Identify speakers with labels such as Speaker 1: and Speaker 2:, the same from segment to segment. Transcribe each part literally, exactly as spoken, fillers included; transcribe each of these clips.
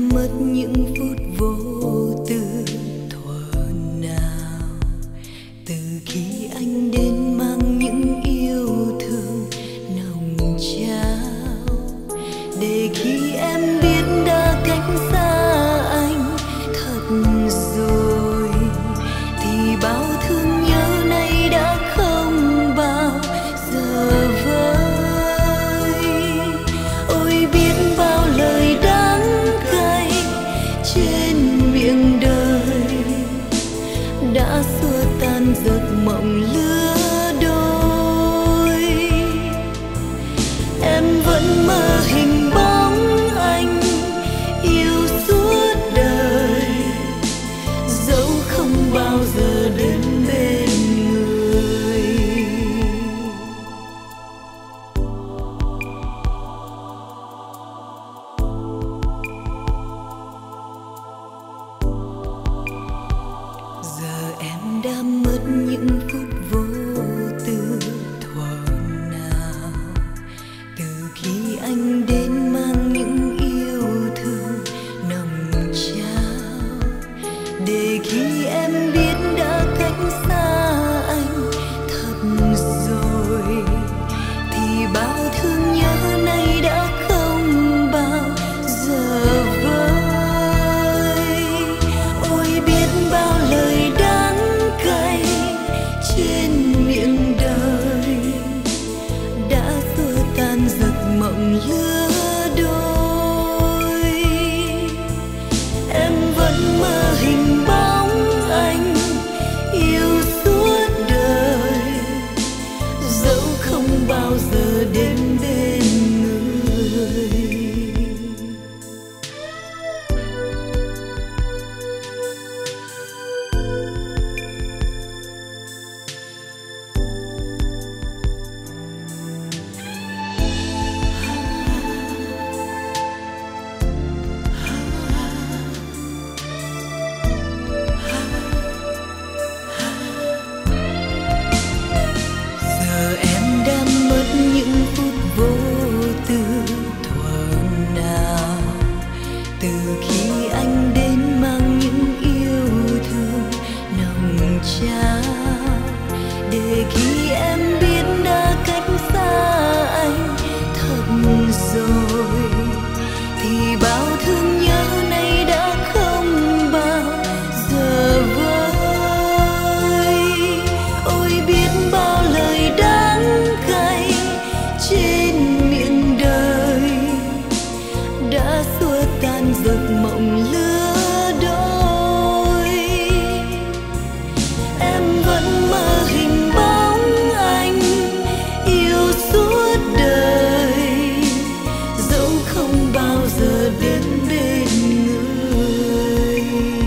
Speaker 1: mất những phút vô tư thuở nào, từ khi anh đến mang những yêu thương nồng trao, để khi em biết đã cách xa anh thật rồi, thì bao thương nhớ này đã không bao giờ vơi. Ôi biết bao lời đắng cay trên miệng đời đã xua tan giấc mộng lứa đôi. Em vẫn mơ hình bóng anh yêu suốt đời, dẫu không bao giờ đến bên người. Giờ em đã mất những phút vô tư thuở nào, từ khi anh đến mang những yêu thương nồng trao, để khi em biết đã cách xa anh thật rồi, thì bao thương nhớ này đã không bao giờ vơi. Ôi biết bao lời đắng cay trên miệng đời đã xua tan giấc mộng lứa đôi. Em vẫn mơ hình bóng anh yêu suốt đời, dẫu không bao giờ đến bên người. Giờ em đã mất những phút vô tư thuở nào, từ khi anh đến mang những yêu thương nồng trao, để khi em biết đã cách xa anh thật rồi, thì bao thương nhớ này đã không bao giờ vơi. Ôi biết bao lời đắng cay trên miệng đời đã xua tan giấc mộng lứa đôi. Em vẫn mơ hình bóng anh yêu suốt đời, dẫu không bao giờ đến bên người.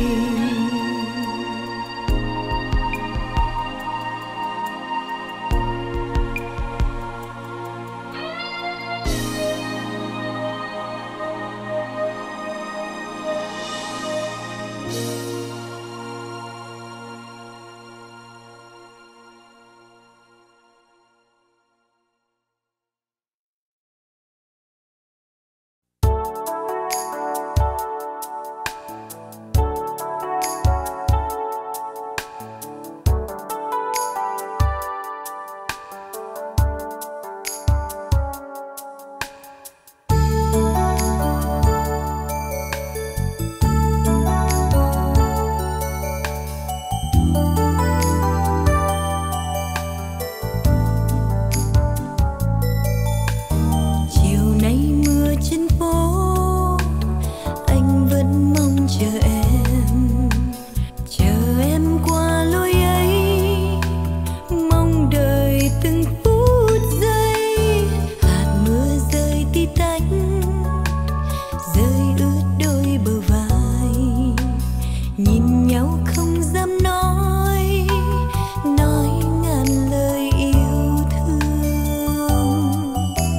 Speaker 1: Chiều nay mưa trên phố, anh vẫn mong chờ em, chờ em qua lối ấy, mong đợi từng phút giây. Hạt mưa rơi tí tách, rơi ướt đôi bờ vai, nhìn nhau không dám nói, nói ngàn lời yêu thương.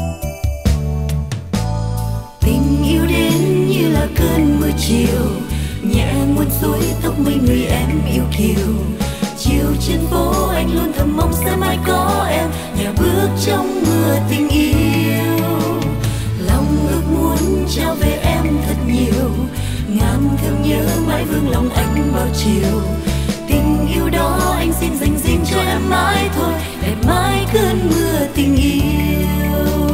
Speaker 1: Tình yêu đến như là cơn mưa chiều, nhẹ muôn xối tóc mây người em yêu kiều. Chiều trên phố anh luôn thầm mong sẽ mãi có em, nhà bước trong mưa tình yêu. Lòng ước muốn trao về em thật nhiều, nhớ mãi vương lòng anh bao chiều. Tình yêu đó anh xin dành riêng cho em mãi thôi, đẹp mãi cơn mưa tình yêu.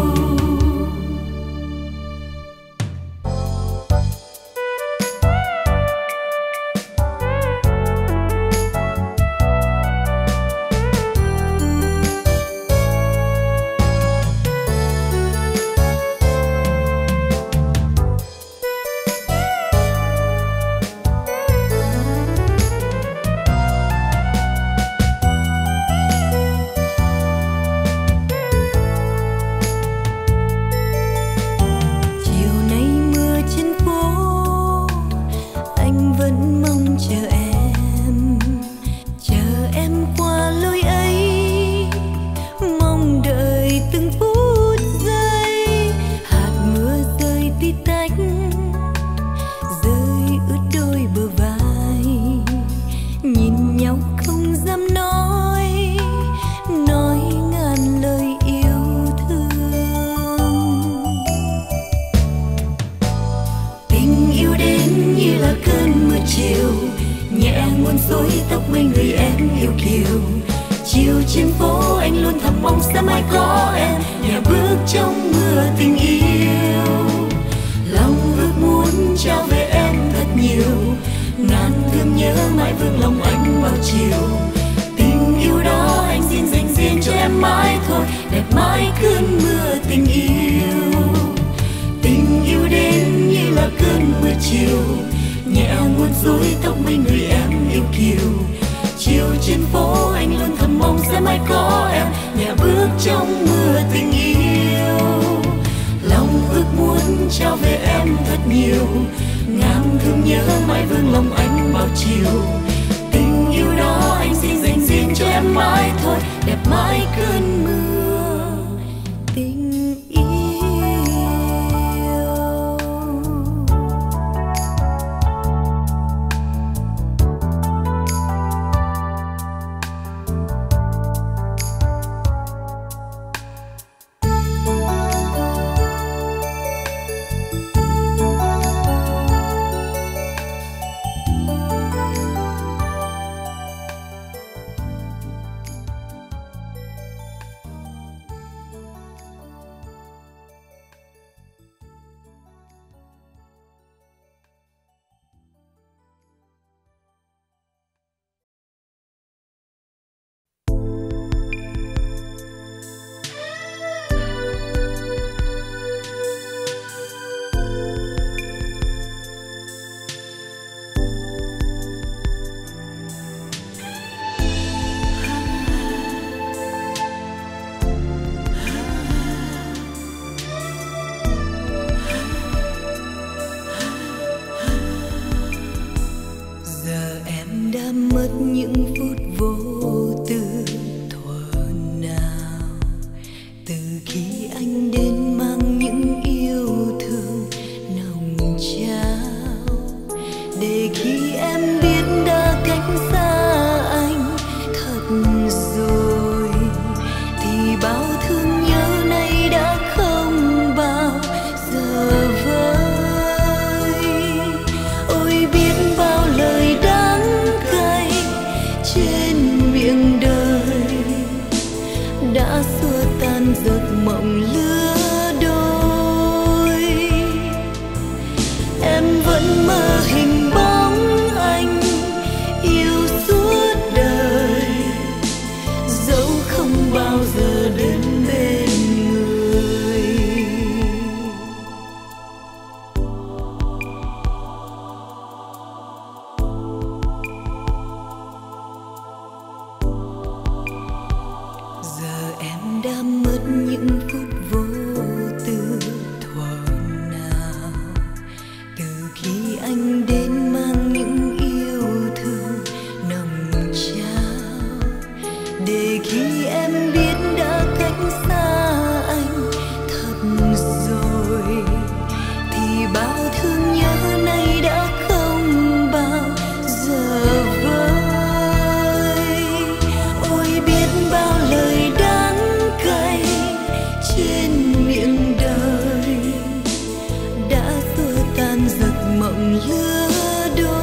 Speaker 2: mộng lứa đôi.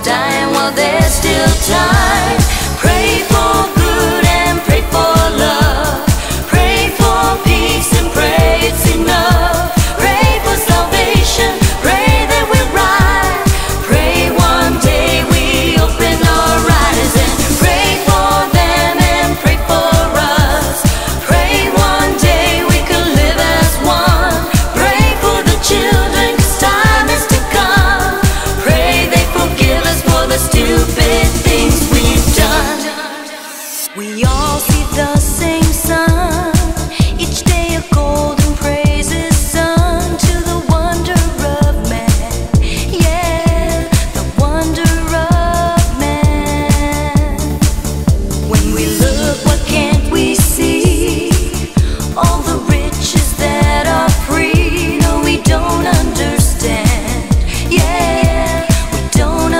Speaker 1: dying while there's still time. Pray for good and pray for love. Pray for peace and pray it's enough. Pray for salvation, pray that we're right. Pray one day we open our eyes and pray for them and pray for us. Pray one day we could live as one. Pray for the children 'cause time is to come. Pray they forgive us for the stupid things we've done. We all see the same sun, each day a golden praises sung to the wonder of man. Yeah, the wonder of man. When we look, what can't we see? All the riches that are free. No, we don't understand. Yeah, we don't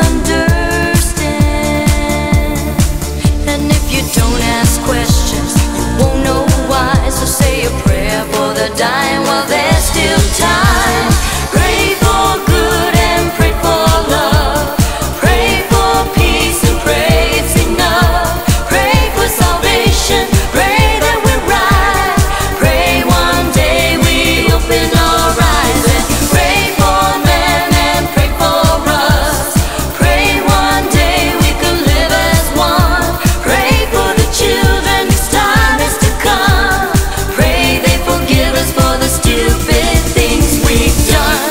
Speaker 1: understand. And if you don't ask questions, you won't know why. So say a prayer for the dying while there's still time. Pray for good and pray for love. Pray for peace and pray it's enough. Pray for salvation, pray that we're right. Pray one day we open our eyes and pray for them and pray for us. Pray one day we could live as one. Pray for the children 'cause time is to come. Pray they forgive us for the stupid things we've done.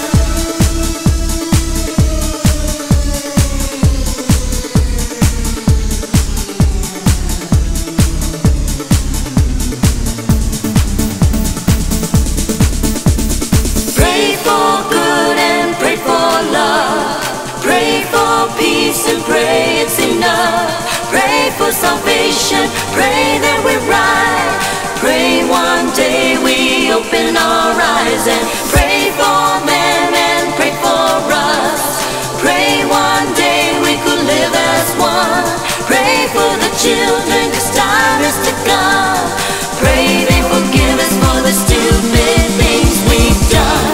Speaker 1: Pray for good and pray for love. Pray for peace and pray it's enough. Pray for salvation, pray that we're right. Pray one day we open our eyes and pray for them and pray for us. Pray one day we could live as one. Pray for the children 'cause time is to come. Pray they forgive us for the stupid things we've done.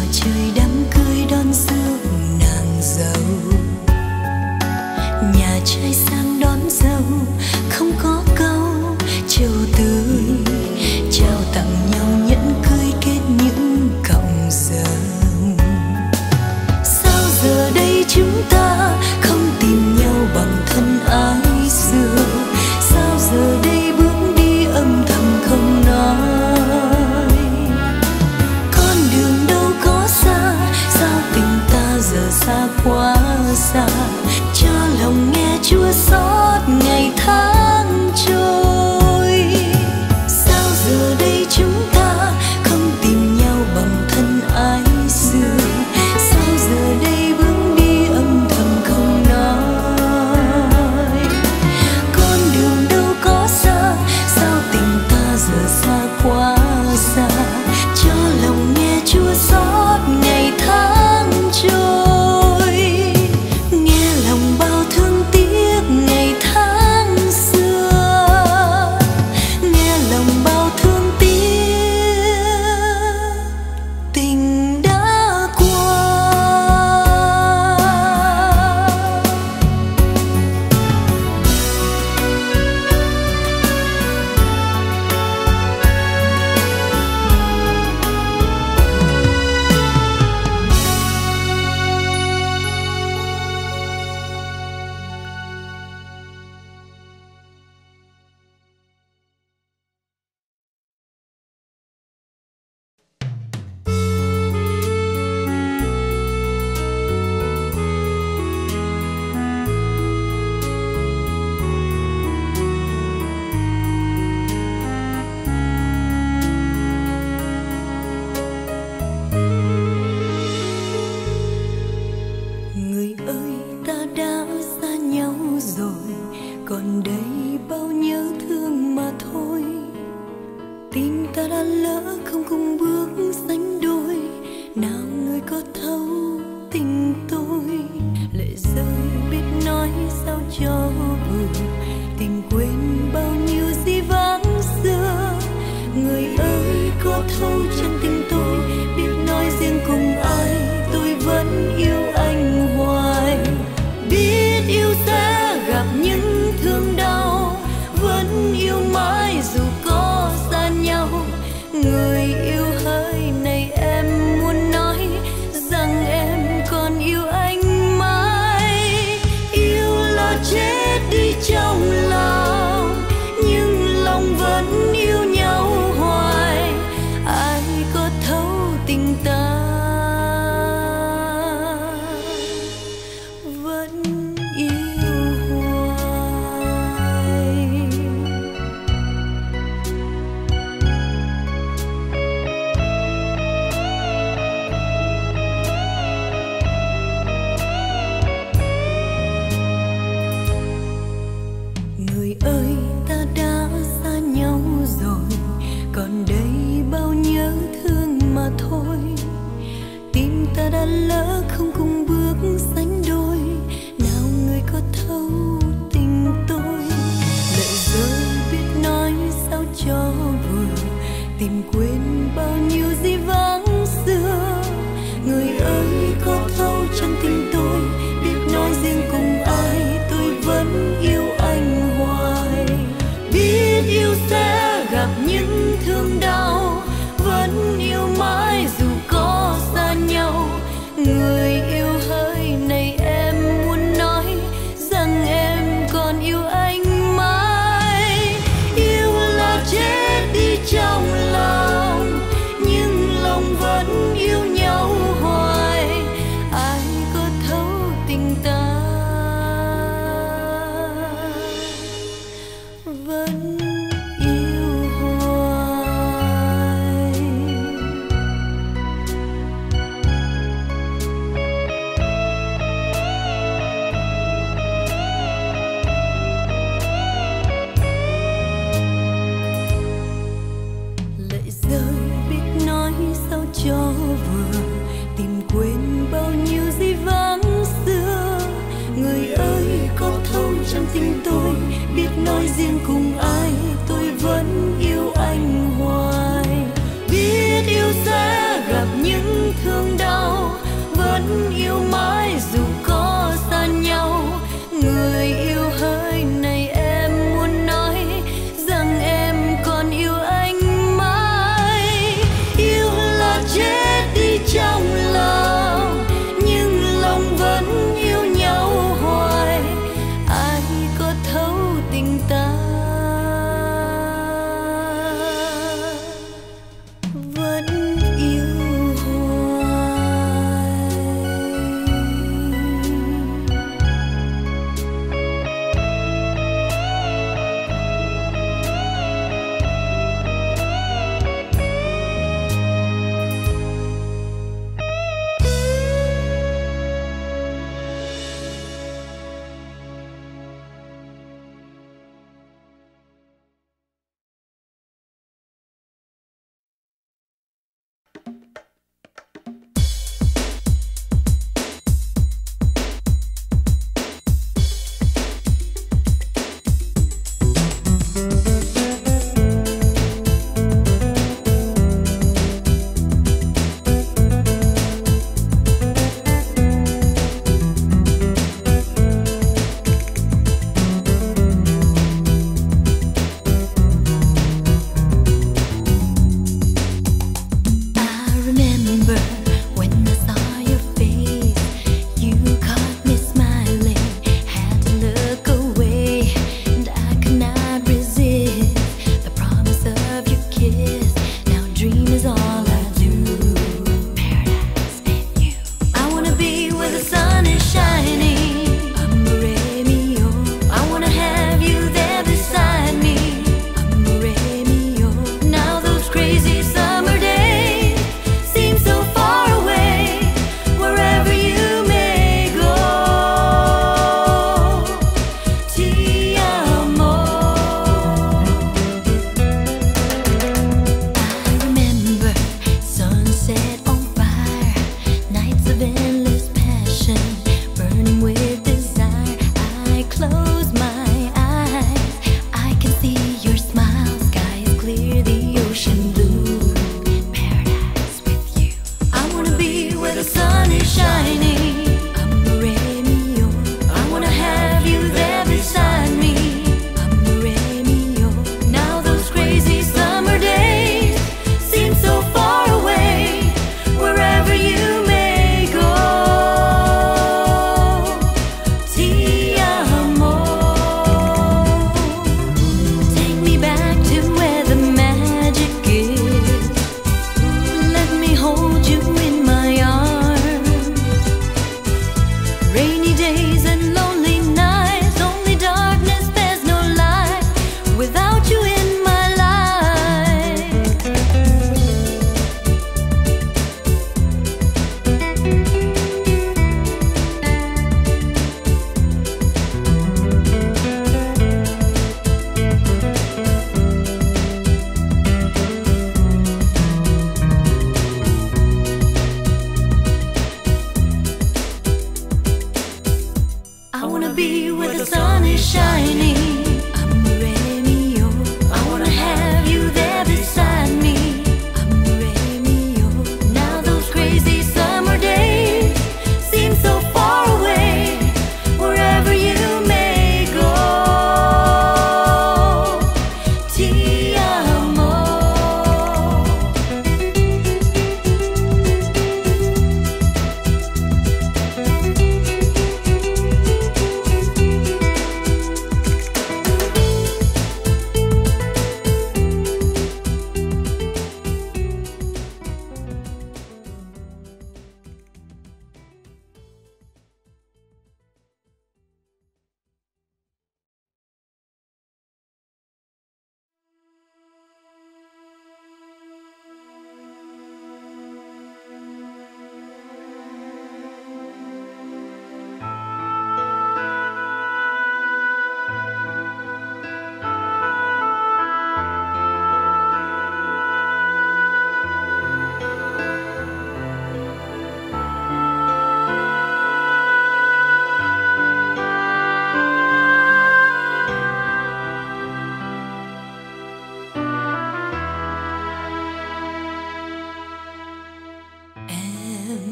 Speaker 1: trời đám cưới đón rước nàng dâu. Nhà trai sang đón dâu không có câu trầu tươi, trao tặng nhau nhẫn cưới kết những cọng dâu. Sao giờ đây chúng ta không tìm nhau bằng thân ái xưa? Sao giờ đây bước đi âm thầm không nói? Con đường đâu có xa, sao tình ta giờ xa quá xa? Cho lòng nghe chua xót ngày tháng trôi. Sao giờ đây chúng ta không tìm nhau bằng thân ái xưa? Sao giờ đây bước đi âm thầm không nói? Con đường đâu có xa, sao tình ta giờ xa quá xa? Cho lòng nghe chua xót ngày tháng trôi. Nghe lòng bao thương tiếc ngày tháng xưa, nghe lòng bao thương tiếc tình đã qua. Người ơi, ta đã xa nhau rồi, còn đây bao nhớ thương mà thôi. Tim ta đã lỡ không cùng bước sánh đôi, nào người có thấu tình tôi? Lệ rơi biết nói sao cho vừa, tìm quên bao nhiêu dĩ vãng xưa. Người ơi, có thấu chân tình tôi, biết nói riêng cùng ai, tôi vẫn yêu anh hoài. Biết yêu sẽ gặp những thương đau, vẫn yêu mãi dù có xa nhau. Người yêu hỡi này, em muốn nói rằng em còn yêu anh mãi. Yêu là chết đi trong lòng, nhưng lòng vẫn yêu nhau hoài. Ai có thấu tình ta vẫn yêu hoài. Người ơi, ta đã xa nhau rồi, còn đây bao nhớ thương mà thôi. Tim ta đã lỡ không cùng bước sánh đôi, nào người có thấu tình tôi? Lệ rơi biết nói sao cho vừa, tìm quên bao nhiêu dĩ vãng xưa. Người ơi, có thấu chân tình tôi, biết nói riêng cùng ai, tôi vẫn yêu anh hoài. Biết yêu sẽ gặp những thương đau, vẫn yêu mãi dù có xa nhau. Người yêu hỡi này, em muốn nói rằng em còn yêu anh mãi. Yêu là chết đi trong lòng, nhưng lòng vẫn yêu nhau hoài. Ai có thấu tình ta vẫn yêu hoài.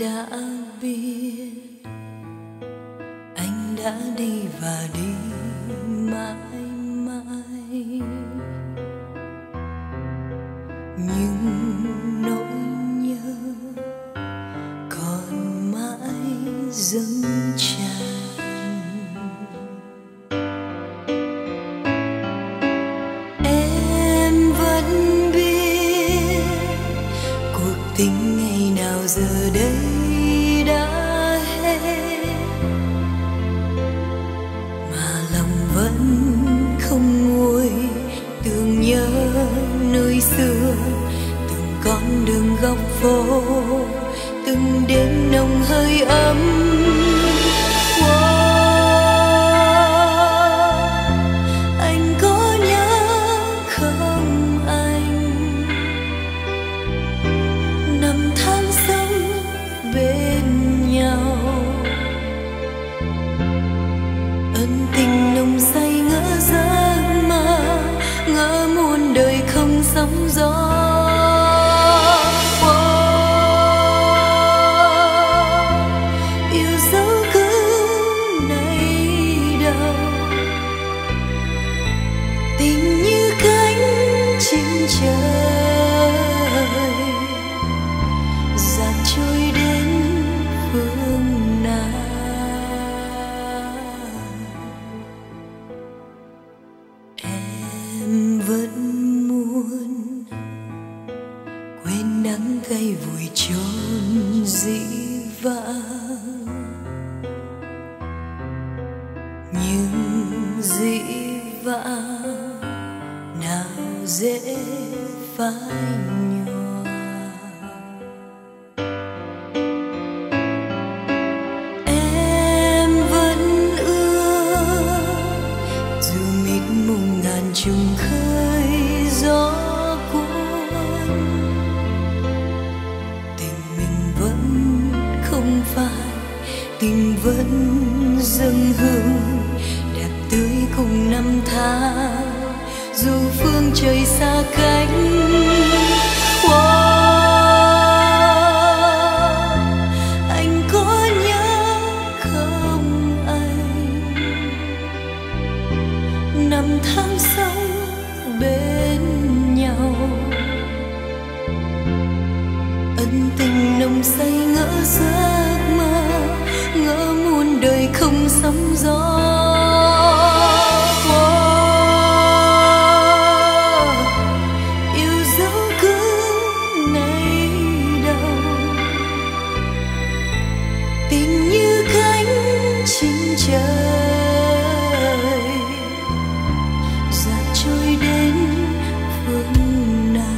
Speaker 1: đã biết anh đã đi và đi mãi mãi, nhưng nỗi nhớ còn mãi dâng tràn. Em vẫn biết cuộc tình ngày nào giờ đây đã hết, mà lòng vẫn không nguôi tưởng nhớ nơi xưa, từng con đường góc phố, từng đêm nồng hơi ấm. Wow, anh có nhớ không anh, năm tháng sống bên nhau, ân tình nồng say ngỡ giấc mơ, ngỡ muôn đời không sóng gió. Tình như cánh chim trời dạt trôi đến phương nào, em vẫn muốn quên đắng cay vùi chôn dĩ vãng, nhưng dĩ vãng nào dễ phai nhòa. Em vẫn ước dù mịt mùng ngàn trùng khơi gió cuốn, tình mình vẫn không phai, tình vẫn dâng hương đẹp tươi cùng năm tháng, dù phương trời xa cách. Wow, anh có nhớ không anh, năm tháng sống bên nhau, ân tình nồng say ngỡ giấc mơ, ngỡ muôn đời không sóng gió. Tình như cánh chim trời dạt trôi đến phương nào.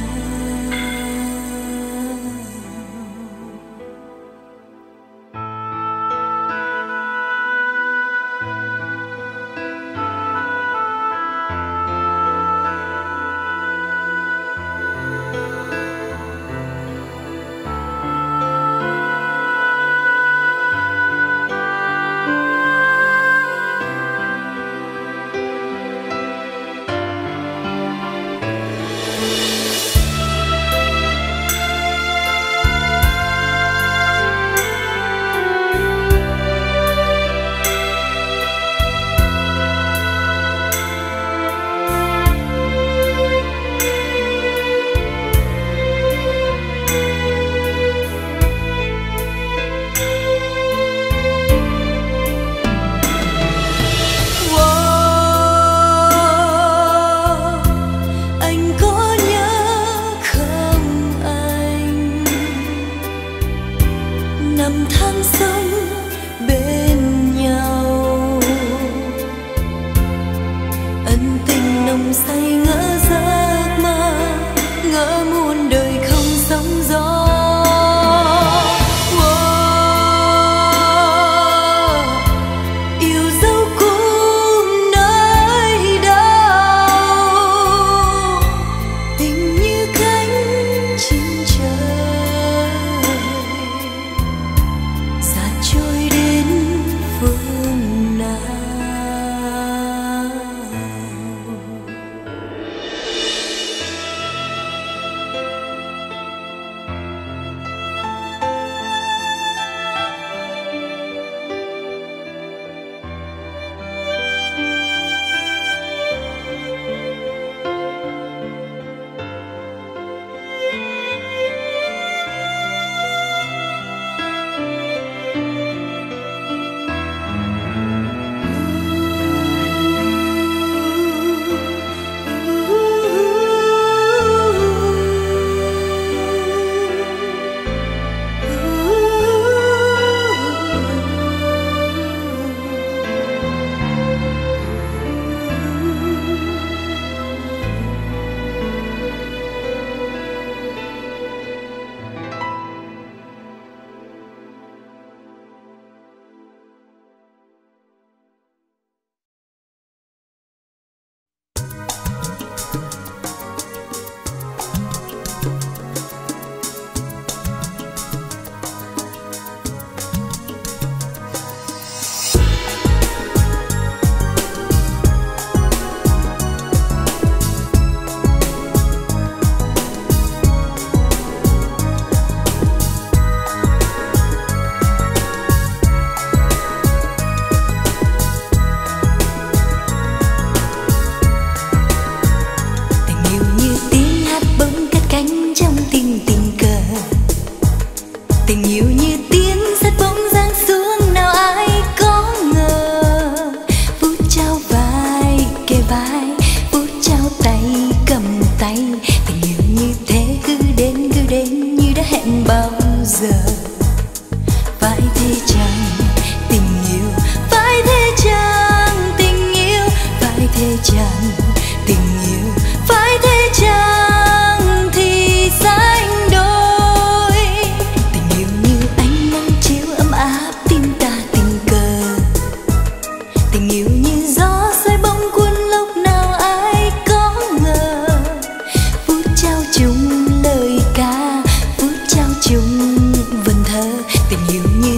Speaker 1: Năm tháng sống bên nhau, ân tình nồng say ngỡ giấc mơ, ngỡ muôn đời không sóng gió. Wow, yêu dấu cũ nơi đâu, tình như cánh chim trời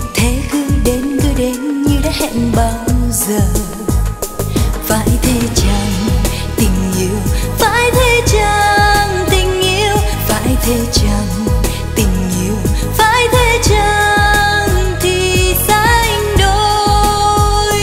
Speaker 1: thế cứ đến cứ đến như đã hẹn bao giờ. Phải thế chăng tình yêu, phải thế chăng tình yêu, phải thế chăng tình yêu, phải thế chăng thì sánh đôi.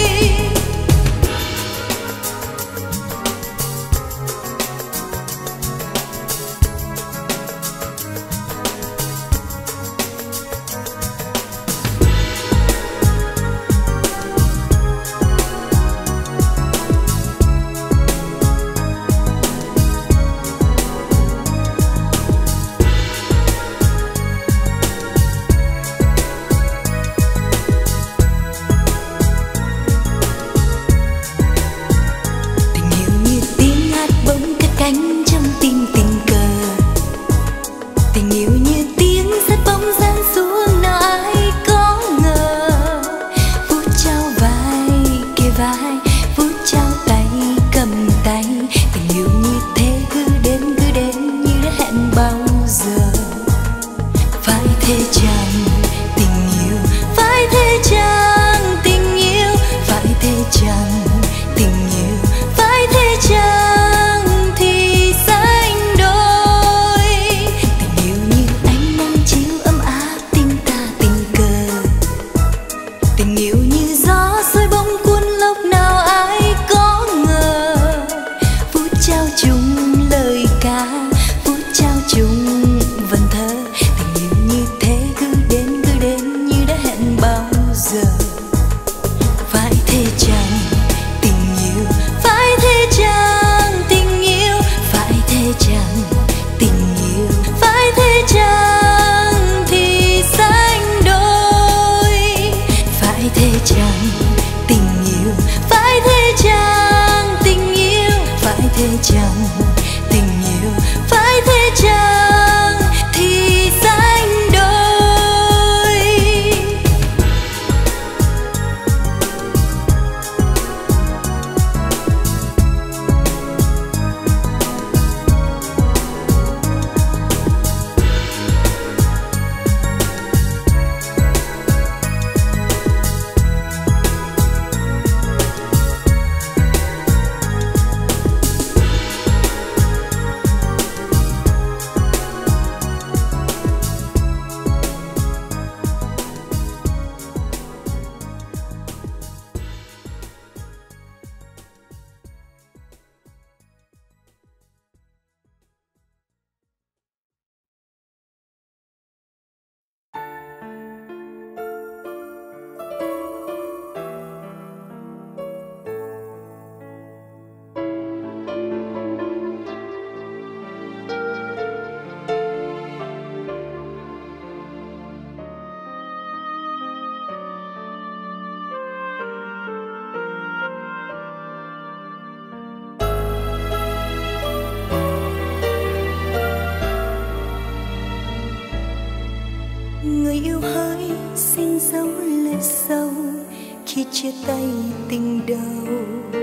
Speaker 1: Người yêu hỡi xin giấu lệ sâu khi chia tay tình đầu,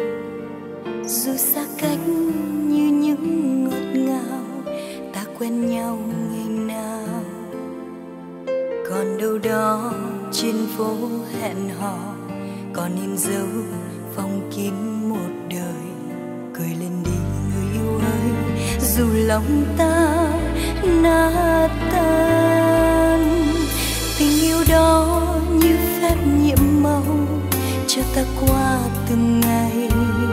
Speaker 1: dù xa cách như những ngọt ngào ta quen nhau ngày nào. Còn đâu đó trên phố hẹn hò còn in dấu phong kín một đời. Cười lên đi người yêu ơi, dù lòng ta nát tan. Tình yêu đó như phép nhiệm màu cho ta qua từng ngày.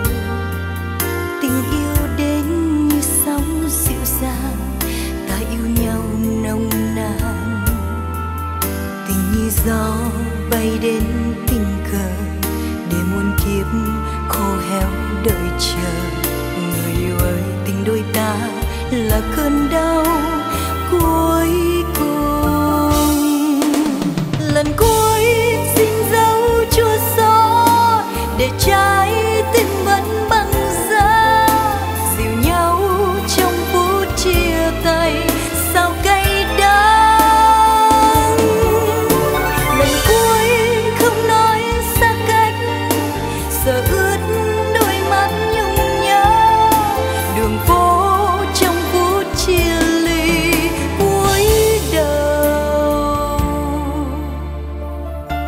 Speaker 1: Tình yêu đến như sóng dịu dàng, ta yêu nhau nồng nàn. Tình như gió bay đến tình cờ, để muôn kiếp khô héo đợi chờ. Người yêu ơi, tình đôi ta là cơn đau cuối cùng. Lần cuối xin dấu chua xót để trái tim vẫn băng giá, dìu nhau trong phút chia tay sao cay đắng. Lần cuối không nói xa cách, giờ ướt đôi mắt nhung nhớ. Đường phố trong phút chia ly cuối đầu.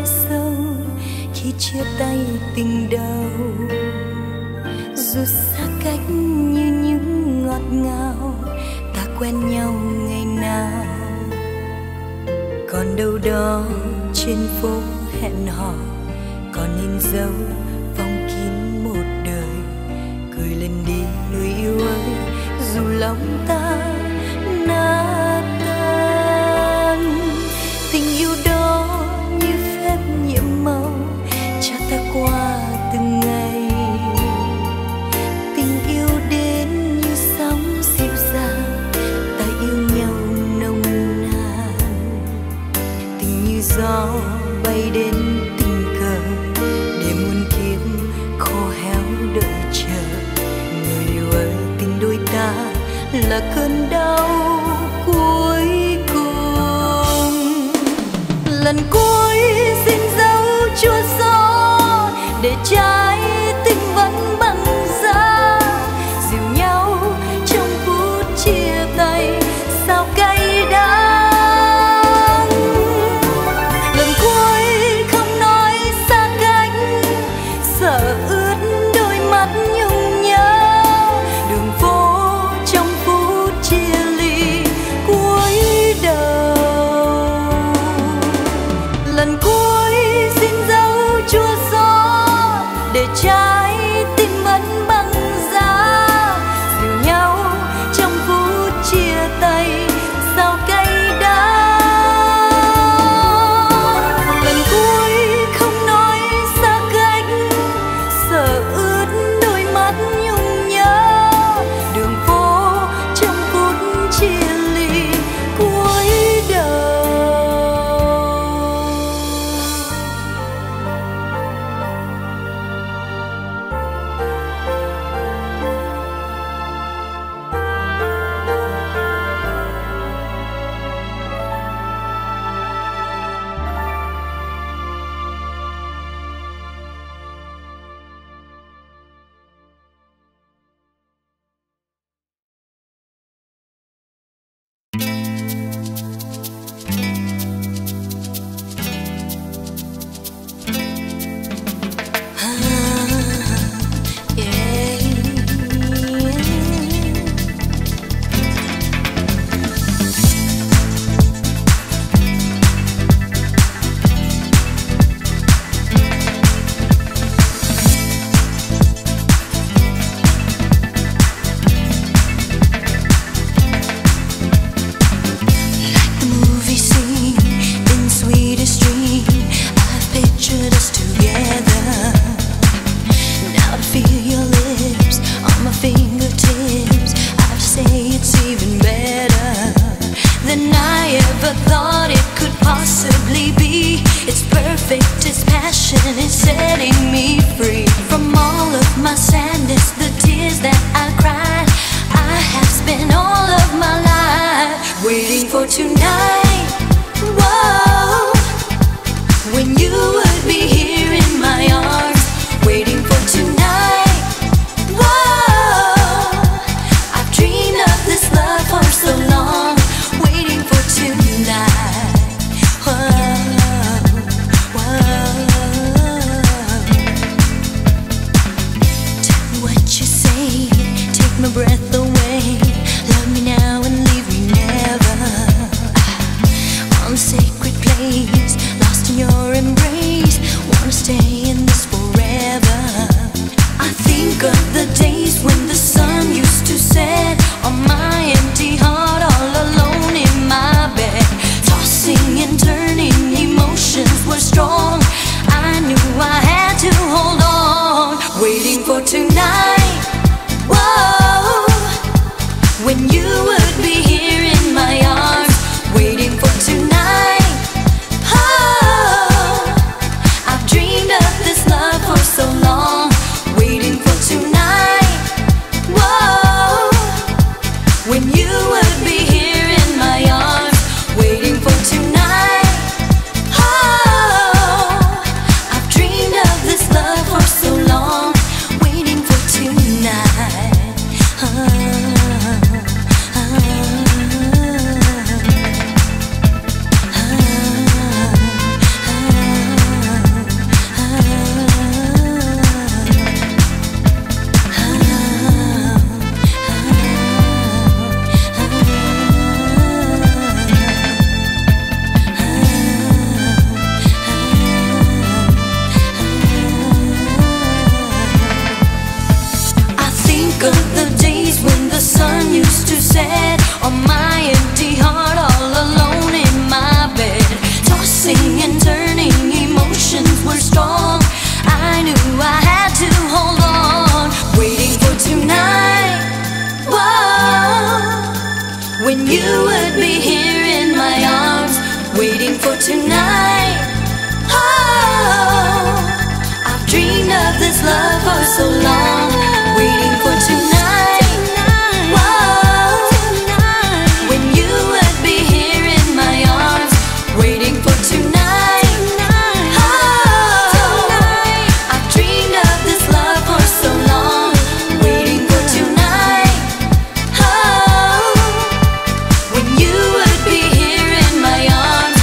Speaker 1: sâu khi chia tay tình đầu. Dù xa cách như những ngọt ngào ta quen nhau ngày nào, còn đâu đó trên phố hẹn hò còn in dấu vòng kín một đời. Cười lên đi người yêu ơi, dù lòng ta nát tan. Tình yêu đó như phép nhiệm màu cho ta qua từng ngày. Tình yêu đến như sóng dịu dàng, ta yêu nhau nồng nàn. Tình như gió bay đến tình cờ, để muôn kiếp khô héo đợi chờ. Người yêu ơi, tình đôi ta là cơn đau cuối cùng. Lần cuối xin dấu chua xót để trái tim vẫn băng giá. Dìu nhau trong phút chia tay sao cay đắng. Lần cuối không nói xa cách, sợ ướt đôi mắt nhung nhớ. Đường phố trong phút chia ly cuối đầu. Lần cuối xin dấu chua xót để trái tim vẫn băng giá. Dìu nhau trong phút chia tay sao cay đắng. Lần cuối không nói xa cách, sợ ướt đôi mắt nhung nhớ. Đường phố trong phút chia ly cuối đầu. and turning emotions were strong. I knew I had to hold on, waiting for tonight. Whoa, when you would be here in my arms, waiting for tonight. Oh, I've dreamed of this love for so long, waiting for tonight. Whoa, when you would be here in my arms, waiting for tonight. Oh, I've dreamed of this love for so long, waiting for tonight. Oh, when you would be here in my arms.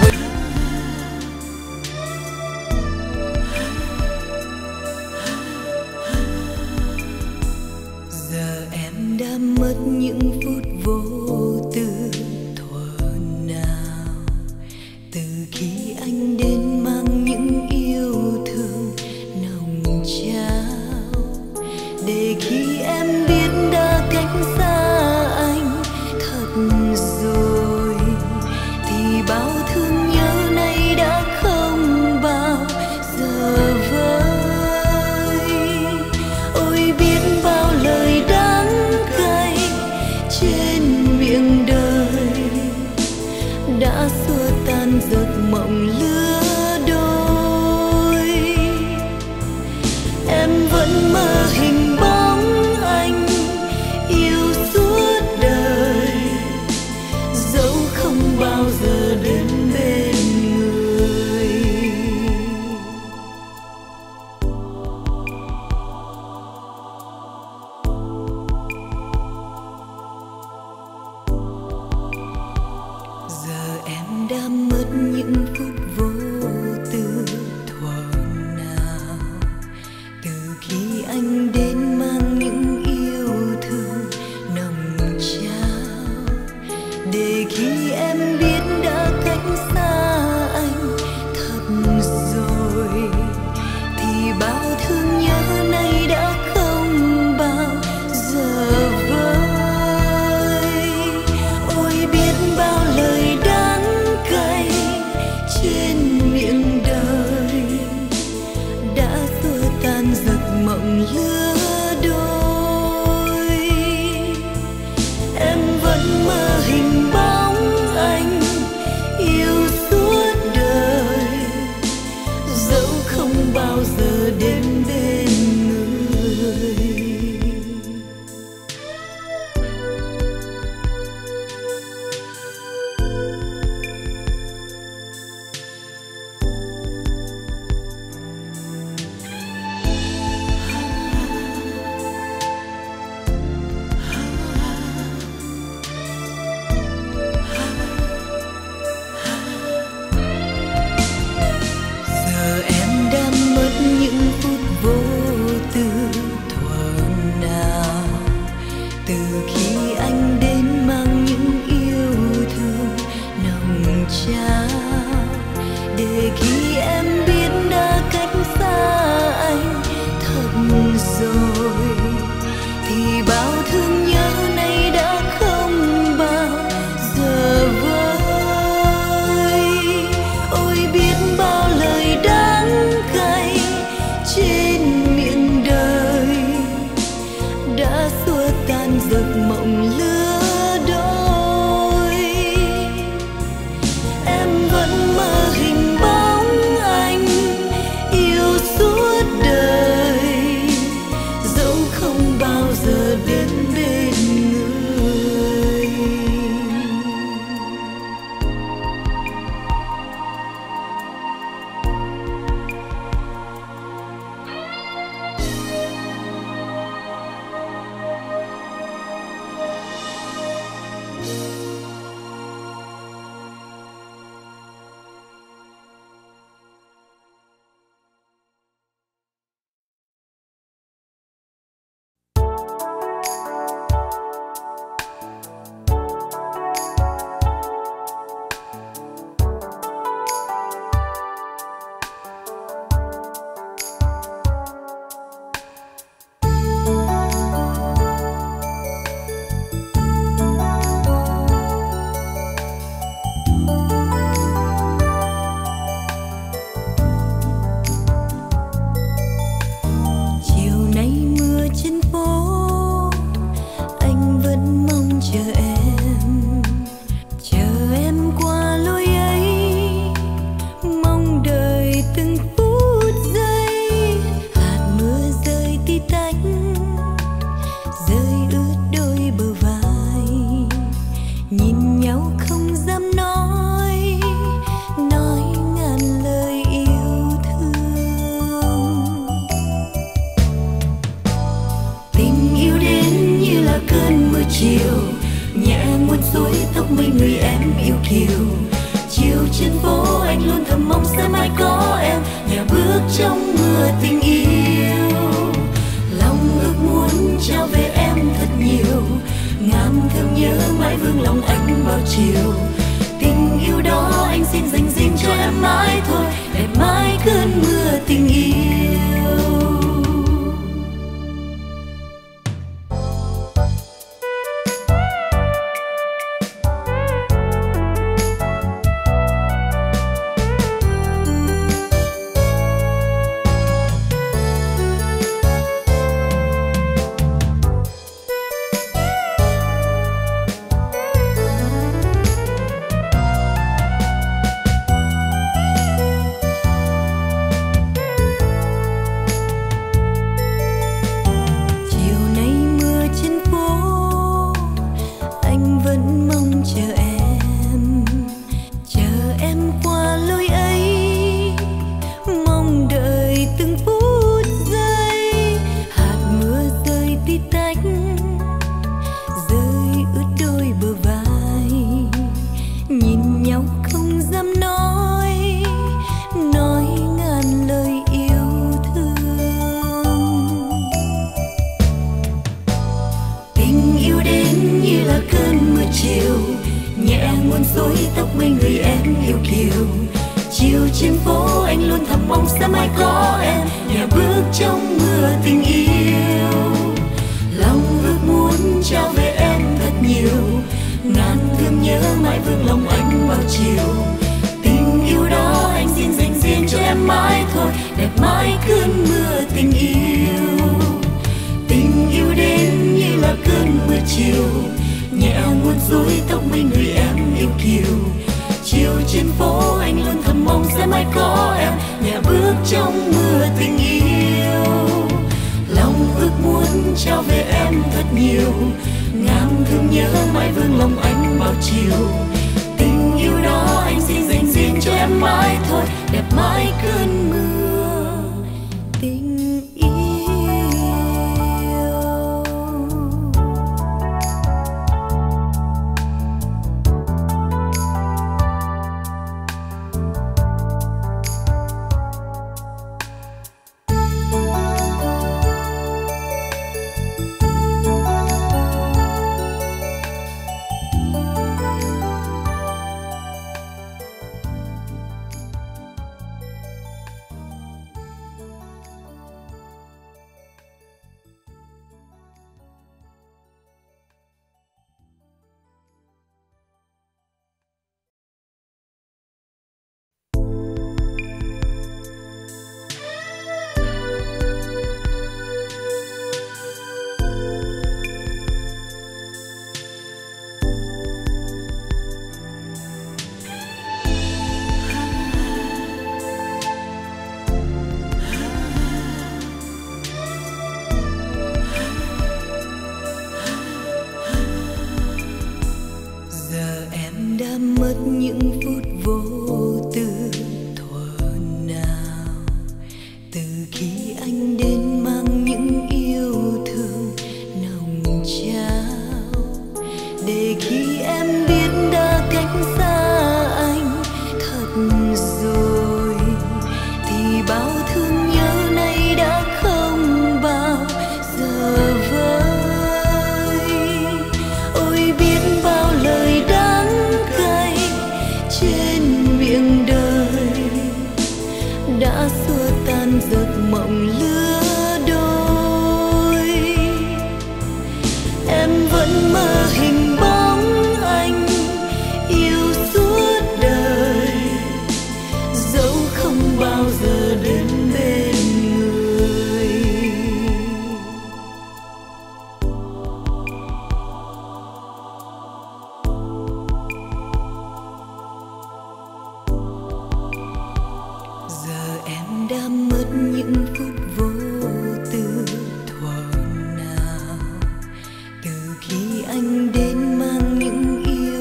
Speaker 1: Giờ em đã mất những phút vô tư thuở nào, từ khi anh đến mang những yêu thương nồng trao, để khi em biết đã cách xa anh thật rồi, thì bao thương nhớ này đã không bao giờ vơi. Ôi biết bao lời đắng cay trên miệng đời đã xua tan giấc mộng lứa đôi. Em vẫn mơ hình bóng anh yêu suốt đời, dẫu không bao giờ đến bên người. Giờ em đã mất những phút vô tư thuở nào, từ khi anh đến mang những yêu thương nồng trao, để khi em biết đã cách xa anh thật rồi, thì bao thương nhớ này đã không bao giờ vơi. Ôi biết bao lời đắng cay trên miệng đời đã xua tan giấc mộng lứa đôi. Em vẫn mơ hình bóng anh yêu suốt đời, dẫu không bao giờ đến bên người. mưa tình yêu. Lòng ước muốn trao về em thật nhiều, ngàn thương nhớ mãi vương lòng anh bao chiều. Tình yêu đó anh xin dành riêng cho em mãi thôi, đẹp mãi cơn mưa tình yêu.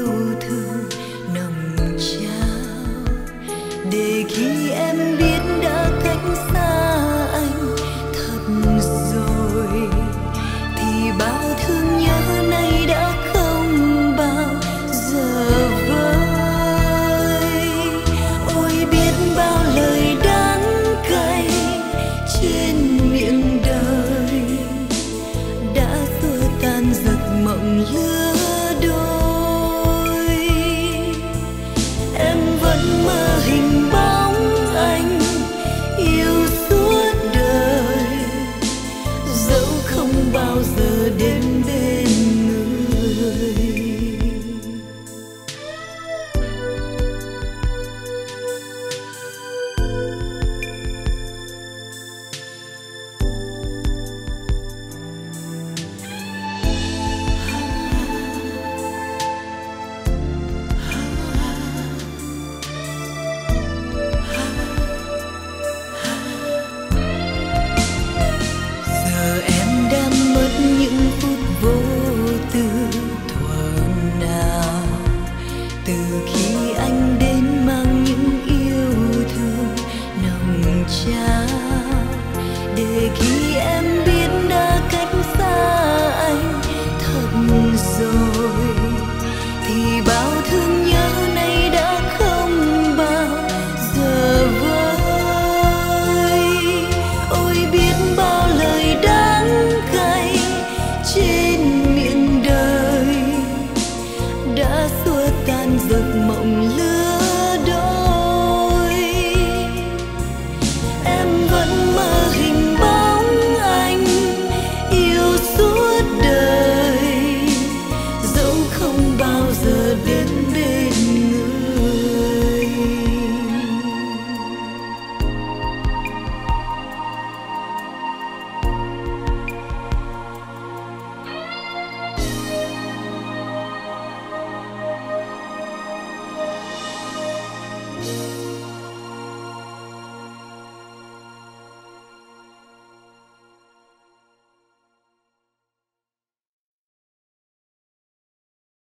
Speaker 2: để khi em biết